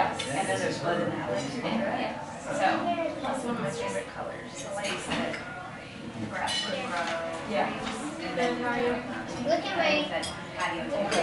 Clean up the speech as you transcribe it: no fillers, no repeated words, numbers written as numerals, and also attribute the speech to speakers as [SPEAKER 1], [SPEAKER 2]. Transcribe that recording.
[SPEAKER 1] And then there's blood in that one. Yeah. So that's one of my favorite colors. The lights that the grass would grow. Yeah. And then
[SPEAKER 2] Look at my
[SPEAKER 1] patio.